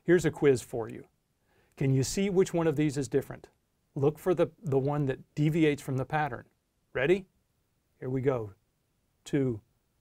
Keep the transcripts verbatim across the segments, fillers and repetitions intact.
Here's a quiz for you. Can you see which one of these is different? Look for the, the one that deviates from the pattern. Ready? Here we go. Two,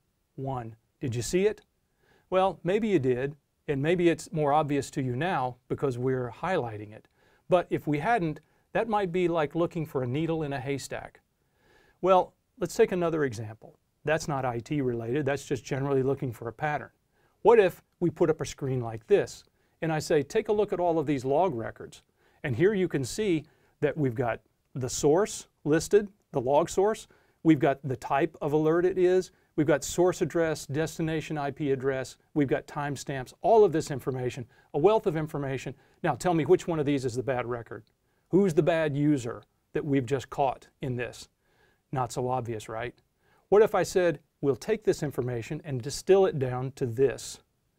one. Did you see it? Well, maybe you did, and maybe it's more obvious to you now because we're highlighting it. But if we hadn't, that might be like looking for a needle in a haystack. Well, let's take another example. That's not I T related, that's just generally looking for a pattern. What if we put up a screen like this, and I say, take a look at all of these log records. And here you can see that we've got the source listed, the log source. We've got the type of alert it is. We've got source address, destination I P address. We've got timestamps, all of this information, a wealth of information. Now tell me which one of these is the bad record. Who's the bad user that we've just caught in this? Not so obvious, right? What if I said, we'll take this information and distill it down to this?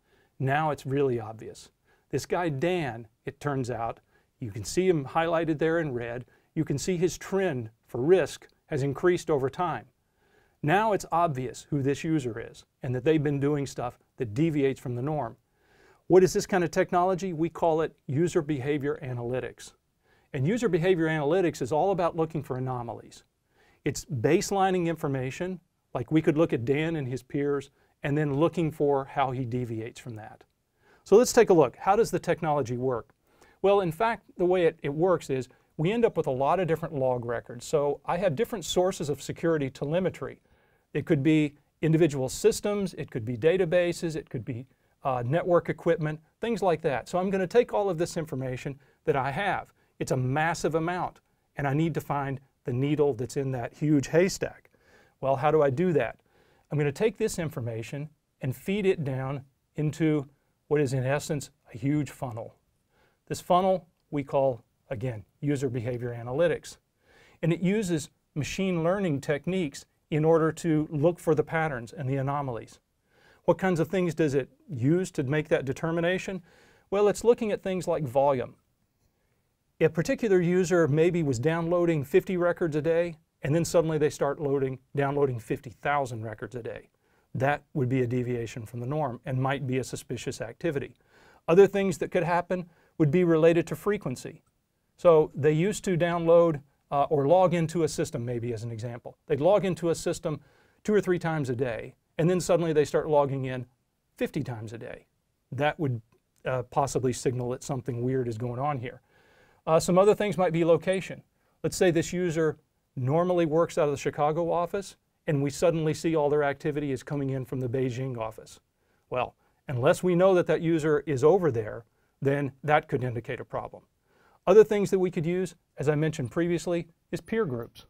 Now it's really obvious. This guy Dan, it turns out, you can see him highlighted there in red. You can see his trend for risk has increased over time. Now it's obvious who this user is and that they've been doing stuff that deviates from the norm. What is this kind of technology? We call it user behavior analytics. And user behavior analytics is all about looking for anomalies. It's baselining information, like we could look at Dan and his peers, and then looking for how he deviates from that. So let's take a look. How does the technology work? Well, in fact, the way it, it works is we end up with a lot of different log records. So I have different sources of security telemetry. It could be individual systems, it could be databases, it could be uh, network equipment, things like that. So I'm going to take all of this information that I have. It's a massive amount, and I need to find the needle that's in that huge haystack. Well, how do I do that? I'm going to take this information and feed it down into what is in essence a huge funnel. This funnel we call, again, user behavior analytics. And it uses machine learning techniques in order to look for the patterns and the anomalies. What kinds of things does it use to make that determination? Well, it's looking at things like volume. A particular user maybe was downloading fifty records a day, and then suddenly they start loading, downloading fifty thousand records a day. That would be a deviation from the norm and might be a suspicious activity. Other things that could happen would be related to frequency. So they used to download uh, or log into a system, maybe as an example. They'd log into a system two or three times a day, and then suddenly they start logging in fifty times a day. That would uh, possibly signal that something weird is going on here. Uh, some other things might be location. Let's say this user normally works out of the Chicago office, and we suddenly see all their activity is coming in from the Beijing office. Well, unless we know that that user is over there, then that could indicate a problem. Other things that we could use, as I mentioned previously, is peer groups.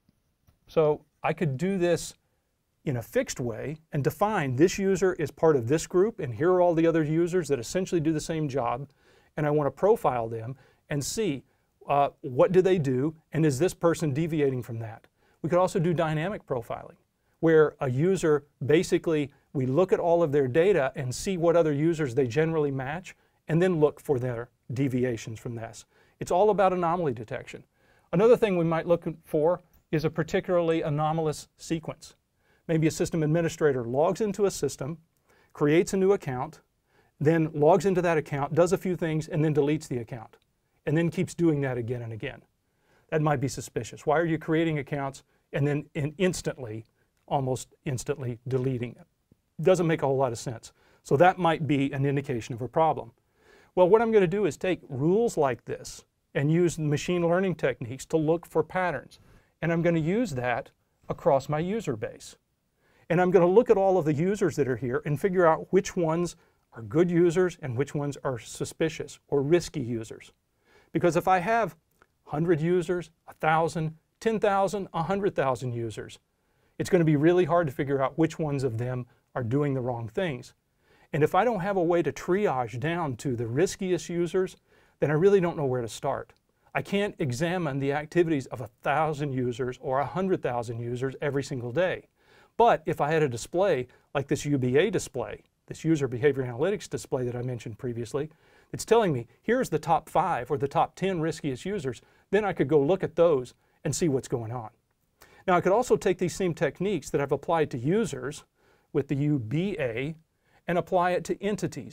So I could do this in a fixed way and define this user is part of this group, and here are all the other users that essentially do the same job, and I want to profile them and see uh, what do they do, and is this person deviating from that. We could also do dynamic profiling, where a user basically, we look at all of their data and see what other users they generally match, and then look for their deviations from this. It's all about anomaly detection. Another thing we might look for is a particularly anomalous sequence. Maybe a system administrator logs into a system, creates a new account, then logs into that account, does a few things, and then deletes the account, and then keeps doing that again and again. That might be suspicious. Why are you creating accounts and then in instantly, almost instantly deleting it? Doesn't make a whole lot of sense. So that might be an indication of a problem. Well, what I'm going to do is take rules like this and use machine learning techniques to look for patterns. And I'm going to use that across my user base. And I'm going to look at all of the users that are here and figure out which ones are good users and which ones are suspicious or risky users. Because if I have one hundred users, one thousand, ten thousand, one hundred thousand users, it's going to be really hard to figure out which ones of them are doing the wrong things. And if I don't have a way to triage down to the riskiest users, then I really don't know where to start. I can't examine the activities of one thousand users or one hundred thousand users every single day. But if I had a display like this U B A display, this user behavior analytics display that I mentioned previously, it's telling me here's the top five or the top ten riskiest users, then I could go look at those and see what's going on. Now I could also take these same techniques that I've applied to users with the U B A and apply it to entities.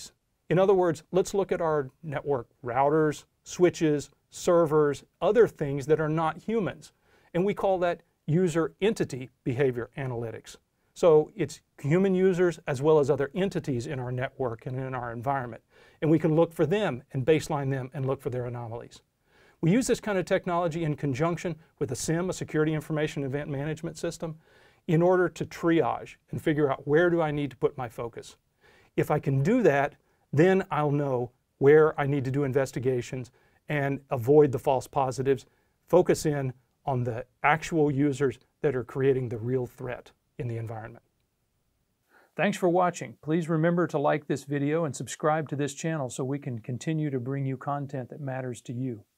In other words, let's look at our network routers, switches, servers, other things that are not humans. And we call that user entity behavior analytics. So it's human users as well as other entities in our network and in our environment. And we can look for them and baseline them and look for their anomalies. We use this kind of technology in conjunction with a SIEM, a Security Information Event Management System, in order to triage and figure out where do I need to put my focus. If I can do that, then I'll know where I need to do investigations and avoid the false positives, focus in on the actual users that are creating the real threat in the environment. Thanks for watching. Please remember to like this video and subscribe to this channel so we can continue to bring you content that matters to you.